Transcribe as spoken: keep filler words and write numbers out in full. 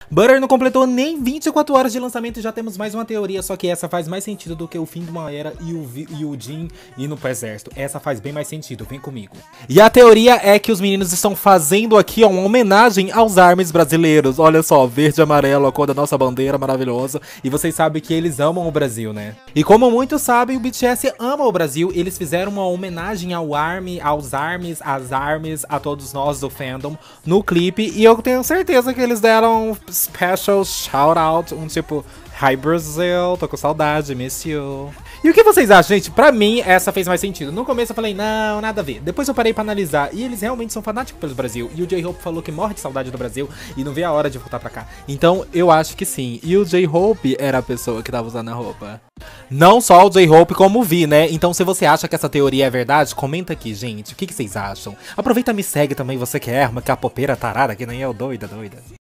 Butter não completou nem vinte e quatro horas de lançamento e já temos mais uma teoria, só que essa faz mais sentido do que o fim de uma era e o, Vi e o Jin indo pro exército. Essa faz bem mais sentido, vem comigo. E a teoria é que os meninos estão fazendo aqui ó, uma homenagem aos armies brasileiros. Olha só, verde e amarelo, a cor da nossa bandeira maravilhosa. E vocês sabem que eles amam o Brasil, né? E como muitos sabem, o B T S ama o Brasil. Eles fizeram uma homenagem ao Army, aos armies, às armies, a todos nós do fandom no clipe. E eu tenho certeza que eles deram special shout out, um tipo, hi Brasil, tô com saudade, miss you. E o que vocês acham, gente? Pra mim, essa fez mais sentido. No começo eu falei, não, nada a ver. Depois eu parei pra analisar. E eles realmente são fanáticos pelo Brasil. E o J-Hope falou que morre de saudade do Brasil e não vê a hora de voltar pra cá. Então, eu acho que sim. E o J-Hope era a pessoa que tava usando a roupa. Não só o J-Hope como o Vi, né? Então, se você acha que essa teoria é verdade, comenta aqui, gente. O que, que vocês acham? Aproveita e me segue também, você que é uma capopeira tarada, que nem eu, doida, doida.